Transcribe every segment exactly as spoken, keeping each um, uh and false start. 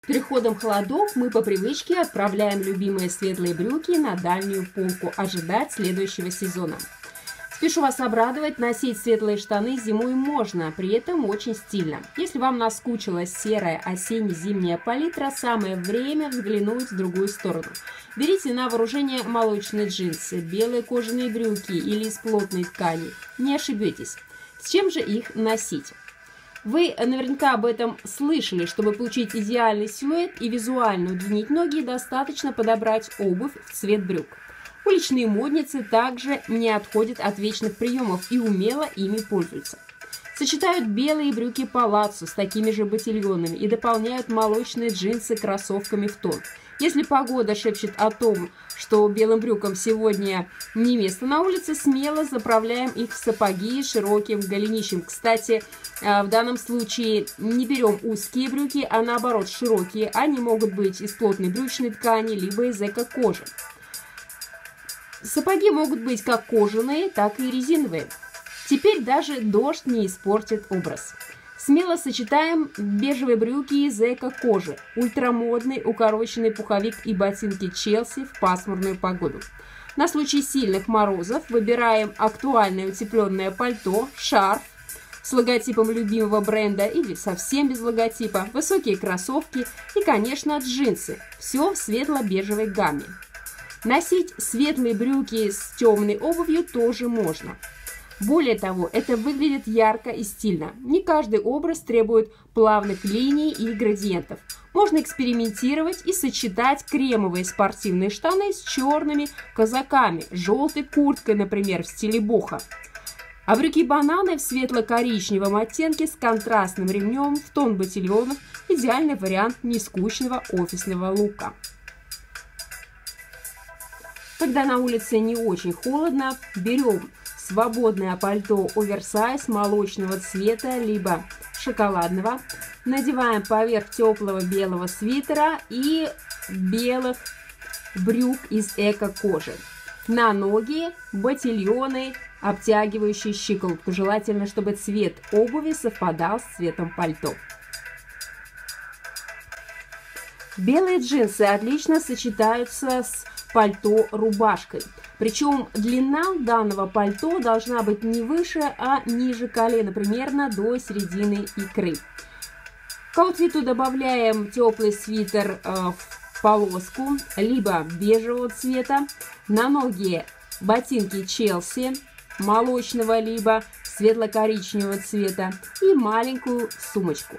С переходом холодов мы по привычке отправляем любимые светлые брюки на дальнюю полку ожидать следующего сезона. Спешу вас обрадовать, носить светлые штаны зимой можно, при этом очень стильно. Если вам наскучила серая осенне-зимняя палитра, самое время взглянуть в другую сторону. Берите на вооружение молочные джинсы, белые кожаные брюки или из плотной ткани. Не ошибетесь. С чем же их носить? Вы наверняка об этом слышали. Чтобы получить идеальный силуэт и визуально удлинить ноги, достаточно подобрать обувь в цвет брюк. Уличные модницы также не отходят от вечных приемов и умело ими пользуются. Сочетают белые брюки палаццо с такими же ботильонами и дополняют молочные джинсы кроссовками в тон. Если погода шепчет о том, что белым брюкам сегодня не место на улице, смело заправляем их в сапоги с широким голенищем. Кстати, в данном случае не берем узкие брюки, а наоборот широкие. Они могут быть из плотной брючной ткани, либо из эко-кожи. Сапоги могут быть как кожаные, так и резиновые. Теперь даже дождь не испортит образ. Смело сочетаем бежевые брюки из эко-кожи, ультрамодный укороченный пуховик и ботинки Челси в пасмурную погоду. На случай сильных морозов выбираем актуальное утепленное пальто, шарф с логотипом любимого бренда или совсем без логотипа, высокие кроссовки и, конечно, джинсы. Все в светло-бежевой гамме. Носить светлые брюки с темной обувью тоже можно. Более того, это выглядит ярко и стильно. Не каждый образ требует плавных линий и градиентов. Можно экспериментировать и сочетать кремовые спортивные штаны с черными казаками, желтой курткой, например, в стиле бохо. А брюки-бананы в светло-коричневом оттенке с контрастным ремнем в тон ботильонов – идеальный вариант нескучного офисного лука. Когда на улице не очень холодно, берем свободное пальто оверсайз молочного цвета, либо шоколадного, надеваем поверх теплого белого свитера и белых брюк из эко-кожи. На ноги ботильоны, обтягивающие щиколотку. Желательно, чтобы цвет обуви совпадал с цветом пальто. Белые джинсы отлично сочетаются с пальто-рубашкой. Причем длина данного пальто должна быть не выше, а ниже колена, примерно до середины икры. К аутфиту добавляем теплый свитер э, в полоску, либо бежевого цвета. На ноги ботинки Челси молочного, либо светло-коричневого цвета и маленькую сумочку.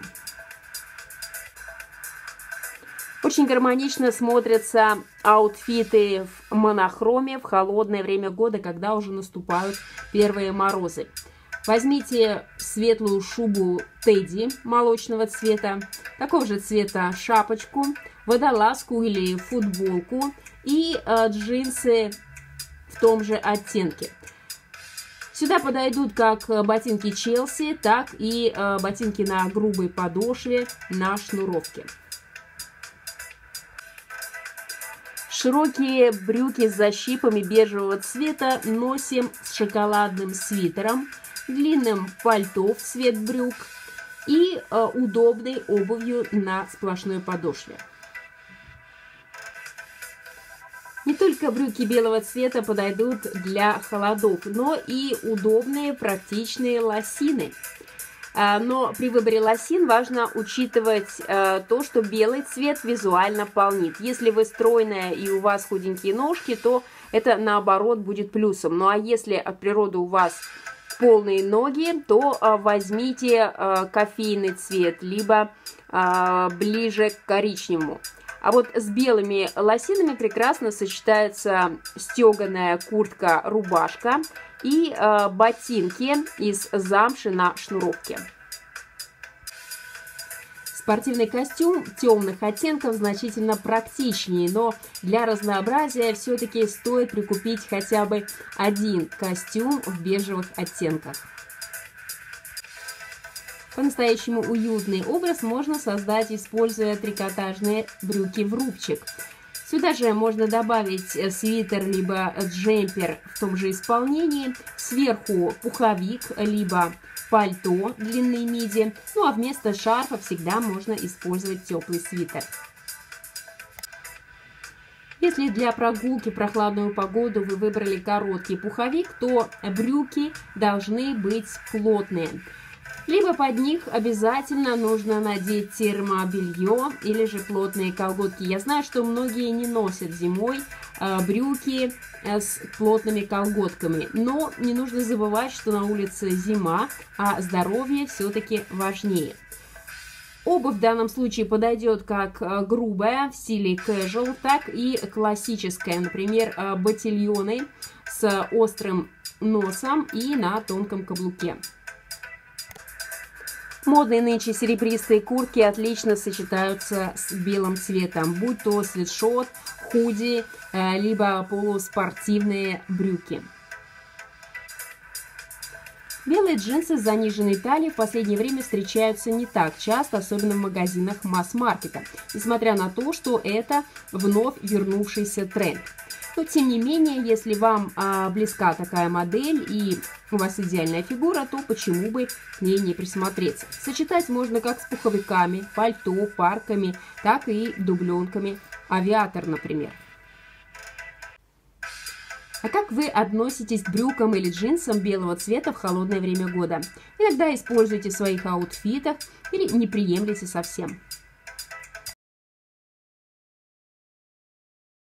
Очень гармонично смотрятся аутфиты в монохроме в холодное время года, когда уже наступают первые морозы. Возьмите светлую шубу Тедди молочного цвета, такого же цвета шапочку, водолазку или футболку и э, джинсы в том же оттенке. Сюда подойдут как ботинки Челси, так и э, ботинки на грубой подошве на шнуровке. Широкие брюки с защипами бежевого цвета носим с шоколадным свитером, длинным пальто в цвет брюк и э, удобной обувью на сплошной подошве. Не только брюки белого цвета подойдут для холодов, но и удобные практичные лосины. Но при выборе лосин важно учитывать э, то, что белый цвет визуально полнит. Если вы стройная и у вас худенькие ножки, то это наоборот будет плюсом. Ну а если от природы у вас полные ноги, то э, возьмите э, кофейный цвет, либо э, ближе к коричневому. А вот с белыми лосинами прекрасно сочетается стеганая куртка-рубашка и э, ботинки из замши на шнуровке. Спортивный костюм темных оттенков значительно практичнее, но для разнообразия все-таки стоит прикупить хотя бы один костюм в бежевых оттенках. По-настоящему уютный образ можно создать, используя трикотажные брюки в рубчик. Сюда же можно добавить свитер либо джемпер в том же исполнении, сверху пуховик либо пальто длины миди, ну а вместо шарфа всегда можно использовать теплый свитер. Если для прогулки в прохладную погоду вы выбрали короткий пуховик, то брюки должны быть плотные. Либо под них обязательно нужно надеть термобелье или же плотные колготки. Я знаю, что многие не носят зимой э, брюки э, с плотными колготками, но не нужно забывать, что на улице зима, а здоровье все-таки важнее. Обувь в данном случае подойдет как грубая в стиле casual, так и классическая, например, ботильоны с острым носом и на тонком каблуке. Модные нынче серебристые куртки отлично сочетаются с белым цветом, будь то свитшот, худи, либо полуспортивные брюки. Белые джинсы с заниженной талией в последнее время встречаются не так часто, особенно в магазинах масс-маркета, несмотря на то, что это вновь вернувшийся тренд. Но тем не менее, если вам а, близка такая модель и у вас идеальная фигура, то почему бы к ней не присмотреться. Сочетать можно как с пуховиками, пальто, парками, так и дубленками, авиатор, например. А как вы относитесь к брюкам или джинсам белого цвета в холодное время года? Иногда используйте в своих аутфитах или не приемлете совсем.